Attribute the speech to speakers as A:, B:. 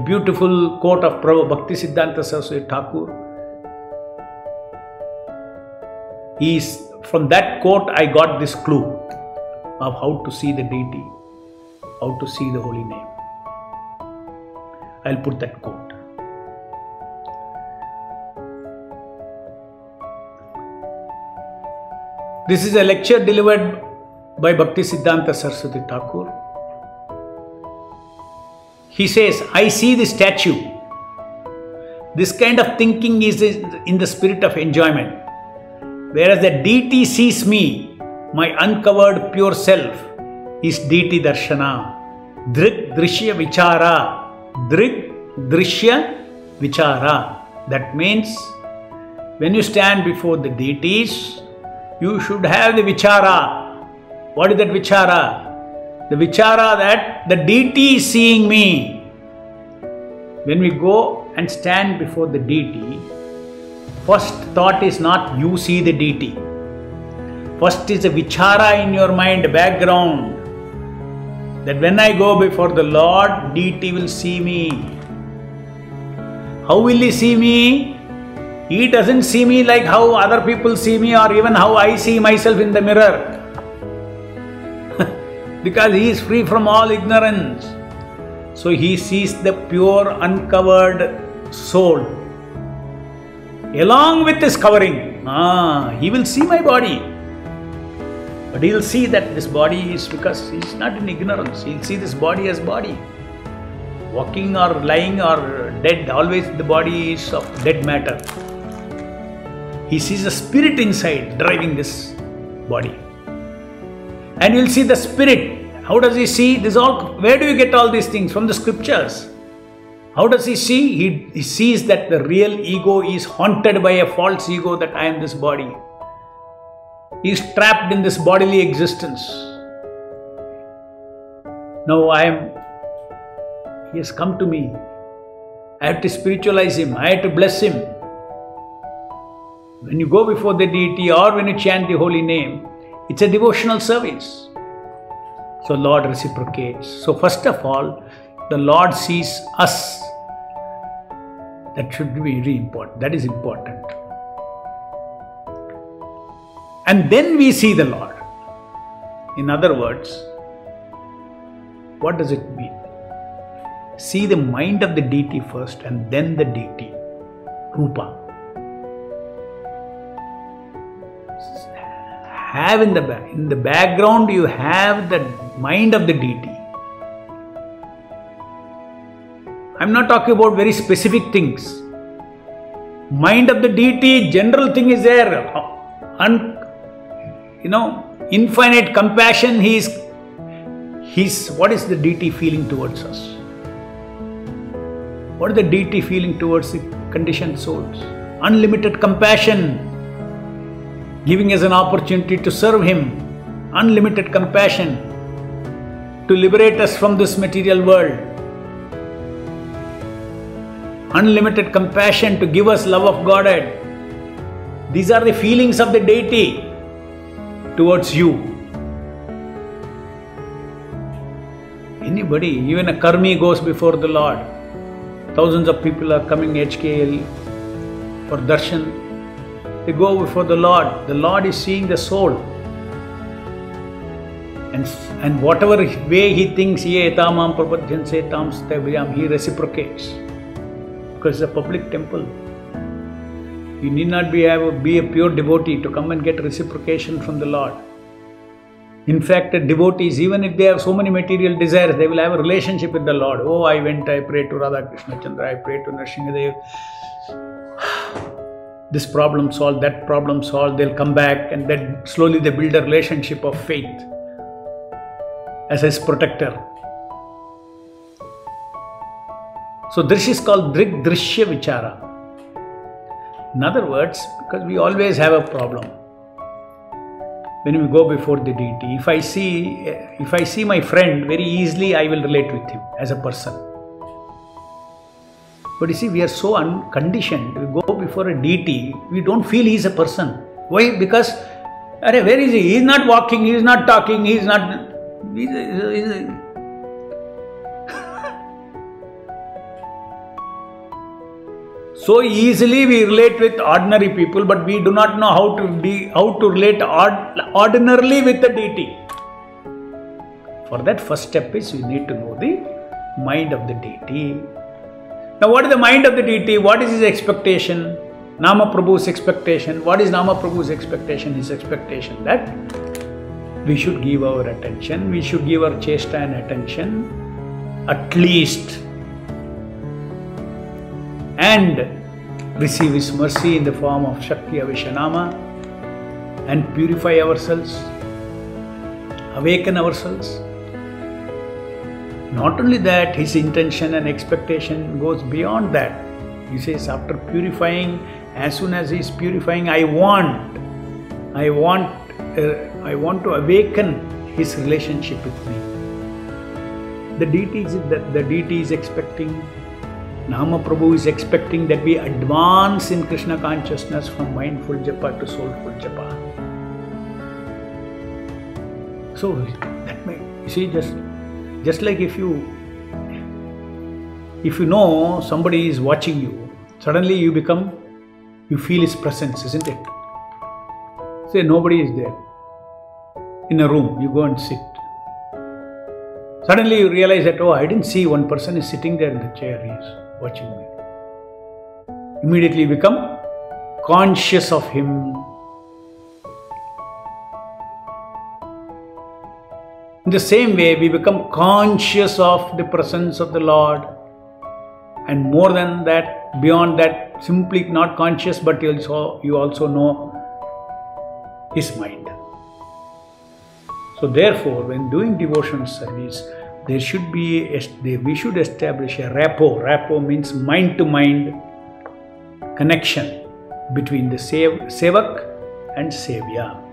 A: beautiful quote of Prabhu Bhaktisiddhanta Saraswati Thakur. From that quote I got this clue of how to see the deity, how to see the holy name. I'll put that quote. This is a lecture delivered by Bhaktisiddhanta Saraswati Thakur. He says, I see the statue. This kind of thinking is in the spirit of enjoyment. Whereas the deity sees me, my uncovered pure self, is deity darshana. Drik drishya vichara. Drik drishya vichara. That means, when you stand before the deities, you should have the vichara. What is that vichara? The vichara that the deity is seeing me. When we go and stand before the deity, first thought is not you see the deity. First is a vichara in your mind, background, that when I go before the Lord, deity will see me. How will he see me? He doesn't see me like how other people see me or even how I see myself in the mirror. Because he is free from all ignorance. So he sees the pure uncovered soul. Along with his covering, he will see my body. But he will see that this body is, because he is not in ignorance, he will see this body as body. Walking or lying or dead, always the body is of dead matter. He sees the spirit inside driving this body. And you will see the spirit. How does he see? Where do you get all these things? From the scriptures. How does he see? He sees that the real ego is haunted by a false ego, that I am this body. He is trapped in this bodily existence. Now he has come to me. I have to spiritualize him. I have to bless him. When you go before the deity or when you chant the holy name, it's a devotional service. So Lord reciprocates. So first of all, the Lord sees us. That should be very important. That is important. And then we see the Lord. In other words, what does it mean? See the mind of the deity first and then the deity, Rupa. Have in the background, you have the mind of the deity. I'm not talking about very specific things. Mind of the deity, general thing is there. Infinite compassion. What is the deity feeling towards us? What is the deity feeling towards the conditioned souls? Unlimited compassion, giving us an opportunity to serve him. Unlimited compassion to liberate us from this material world. Unlimited compassion to give us love of Godhead. These are the feelings of the deity towards you. Anybody, even a karmi goes before the Lord. Thousands of people are coming HKL for darshan. They go before the Lord. The Lord is seeing the soul. And whatever way he thinks, he reciprocates. Because it's a public temple. You need not be a pure devotee to come and get reciprocation from the Lord. In fact, devotees, even if they have so many material desires, they will have a relationship with the Lord. Oh, I prayed to Radha Krishna Chandra, I prayed to Nrsimhadev. This problem solved, that problem solved, they'll come back and then slowly they build a relationship of faith as his protector. So this is called Drik Drishya Vichara. In other words, because we always have a problem. When we go before the deity, if I see my friend, very easily I will relate with him as a person. But you see, we are so unconditioned. We go before a deity, we don't feel he is a person. Why? Because, where is he? He is not walking, he is not talking, he is not... So easily we relate with ordinary people, but we do not know how to relate ordinarily with the deity. For that, first step is you need to know the mind of the deity. Now, what is the mind of the deity? What is his expectation? Nama Prabhu's expectation. What is Nama Prabhu's expectation? His expectation that we should give our attention, we should give our chesta and attention at least, and receive his mercy in the form of Shakti Avishanama and purify ourselves, awaken ourselves. Not only that, his intention and expectation goes beyond that. He says, after purifying, as soon as he is purifying, I want to awaken his relationship with me. The deity is expecting, Nama Prabhu is expecting that we advance in Krishna consciousness from mindful japa to soulful japa. So that may, you see, just like if you know somebody is watching you, suddenly you feel his presence, isn't it? Say nobody is there. In a room, you go and sit. Suddenly you realize that, oh, I didn't see one person is sitting there in the chair, he is watching me. Immediately you become conscious of him. In the same way, we become conscious of the presence of the Lord. And more than that, beyond that, simply not conscious, but you also know his mind. So therefore, when doing devotional service, we should establish a rapport. Rapport means mind-to-mind connection between the sevak and Sevya.